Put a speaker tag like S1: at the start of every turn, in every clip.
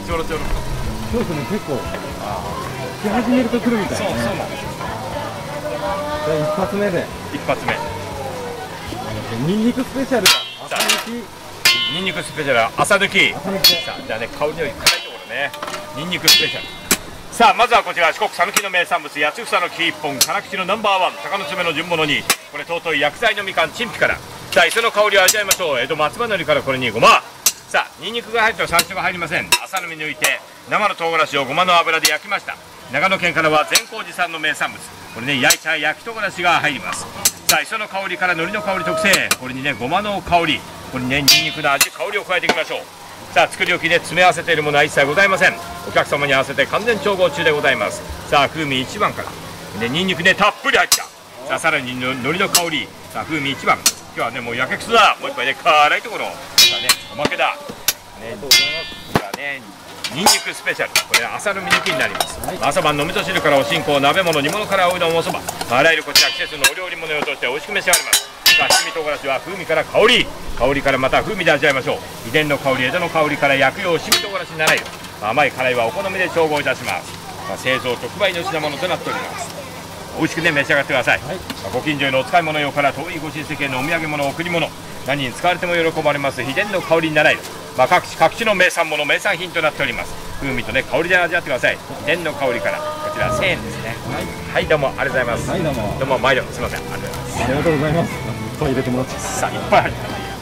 S1: ちょろちょろ。
S2: そうですね、結構来始めると来るみたいな、ね、
S1: そうなんですよ。
S2: じゃあ一発目で
S1: 一発目
S2: ニンニクスペシャル朝抜き、
S1: ニンニクスペシャル朝抜き。
S2: 朝抜き
S1: さあじゃあね、香りのいい辛いところね、ニンニクスペシャル。さあまずはこちら四国讃岐の名産物八つ房の木一本、辛口のナンバーワン鷹の爪の順物に、これ尊い薬剤のみかん陳皮から、さあ磯の香りを味わいましょう。江戸松葉のりからこれにごま。さあニンニクが入ると山椒が入りません。朝の実抜いて生の唐辛子をごまの油で焼きました。長野県からは善光寺産の名産物、これね焼いた焼き唐辛子が入ります。さあ磯の香りから海苔の香り特製、これにねごまの香り、これにねニンニクの味香りを加えていきましょう。さあ作り置きで詰め合わせているものは一切ございません。お客様に合わせて完全調合中でございます。さあ風味一番からでニンニクねたっぷり入った。さあさらに海苔の香り、さあ風味一番。今日はねもうやけくそだ。もう一杯ね辛いところ、さあねおまけだね。じゃあねニンニクスペシャル、これ朝の見抜きになります、はい、朝晩飲みと汁からおしんこ、鍋物、煮物からおうどん、おそば、あらゆるこちら季節のお料理物をとして美味しく召し上がります。さあ七味唐辛子は風味から香り、香りからまた風味で味わいましょう。秘伝の香り、江戸の香りから薬用七味唐辛子に習い、甘い辛いはお好みで調合いたします。製造直売の品物となっております。美味しくね召し上がってください、はい、ご近所へのお使い物用から遠いご親戚へのお土産物、贈り物、何に使われても喜ばれます秘伝の香りに習い、各地の名産物、名産品となっております。風味とね香りで味わってください。秘伝の香りからこちら1000円ですね。はい、どうもありがとうございます。
S2: はい、どうも
S1: 毎度すみません、ありがとうございます。
S2: ありがとうございます。いっぱい入れてもらって、
S1: さあいっぱい入って、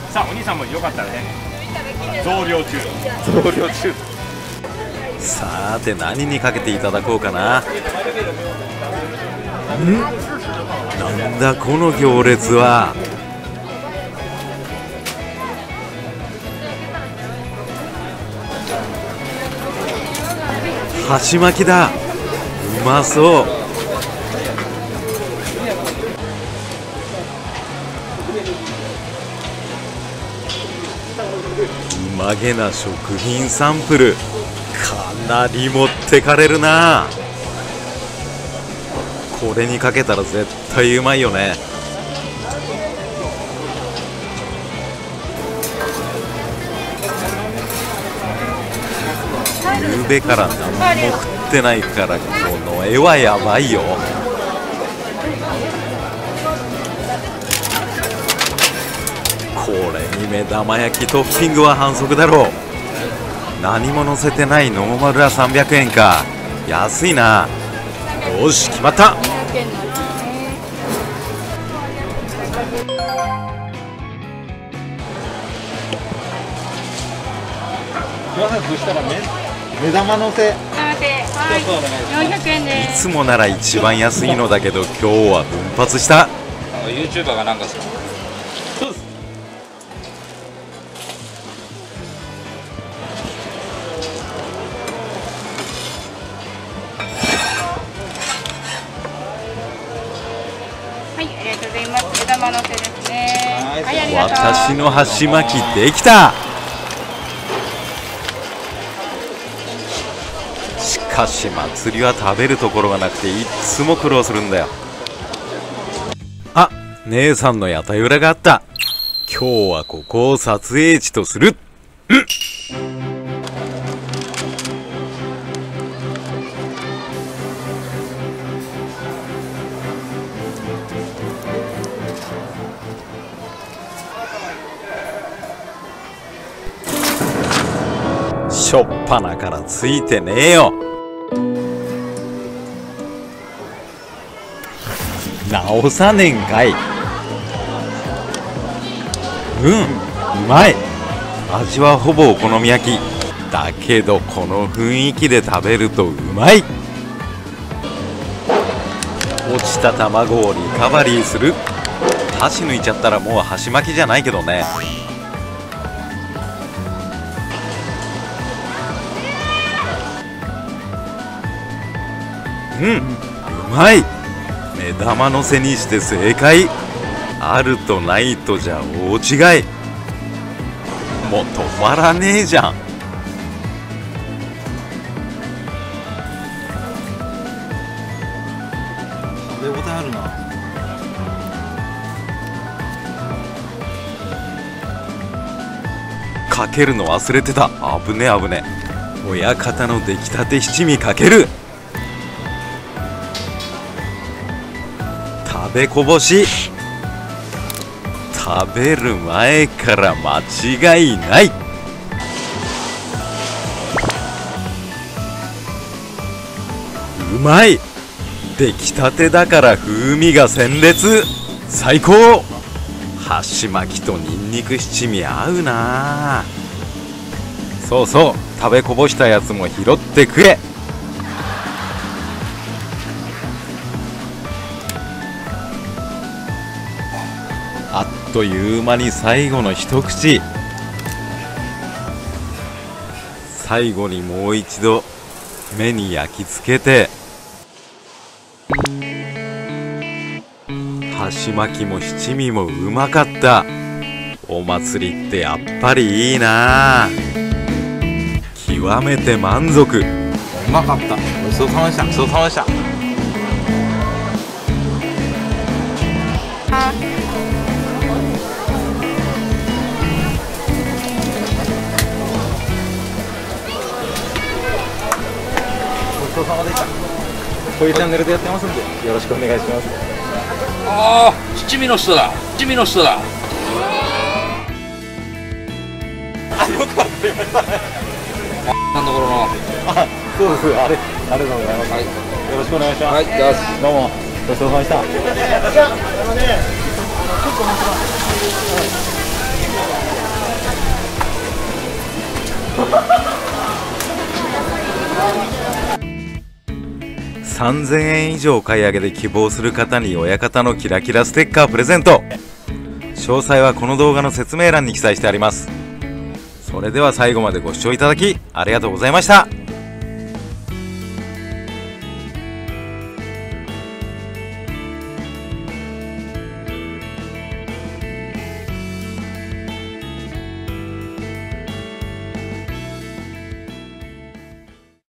S1: さあお兄さんもよかったらね増量中。
S3: さて何にかけていただこうかな。なんだこの行列は。箸巻きだ、うまそう。うまげな食品サンプル、かなり持ってかれるな。これにかけたら絶対うまいよね。ゆうべから何も食ってないから、この絵はやばいよ。これに目玉焼きトッピングは反則だろう。何も乗せてないノーマルは300円か。安いな。よし決まった。
S2: そしたら目玉のせ
S4: 400円で
S3: いつもなら一番安いのだけど今日は奮発した。
S1: YouTuber がなんかそうです。
S4: はい、ありがとうございます。目玉のせですね。はい、ありがとう。
S3: 私の箸巻きできた。しかし祭りは食べるところがなくていつも苦労するんだよ。あ、姉さんの屋台裏があった。今日はここを撮影地とする。しょっぱなからついてねえよ。直さねんかい。うまい。味はほぼお好み焼きだけど、この雰囲気で食べるとうまい。落ちた卵をリカバリーする。箸抜いちゃったらもう箸巻きじゃないけどね。うまい。目玉のせにして正解。あるとないとじゃ大違い。もう止まらねえじゃん。
S2: 食べ応えあるな。
S3: かけるの忘れてた。危ね危ね。 親方の出来たて七味かける。食べこぼし。食べる前から間違いない。うまい。出来たてだから風味が鮮烈。最高。箸巻きとニンニク七味合うな。そうそう、食べこぼしたやつも拾ってくれ。あっという間に最後の一口。最後にもう一度目に焼き付けて。箸巻きも七味もうまかった。お祭りってやっぱりいいな。極めて満足。うまかった。ごちそうさまでした。ごちそうさまでした。ごちそうさまでした。こういうチャンネルでやってますんでよろしくお願いします。
S5: ああ、七味の人だ。七味の人だ。
S3: あ、よくわかりましたね。
S5: なんところの。
S3: あ、そうです。ありがとうございます。はい、よろしくお願いします。
S5: はい、
S3: どうもごちそうさまでした。3000円以上買い上げで希望する方に親方のキラキラステッカープレゼント。詳細はこの動画の説明欄に記載してあります。それでは最後までご視聴いただきありがとうございました。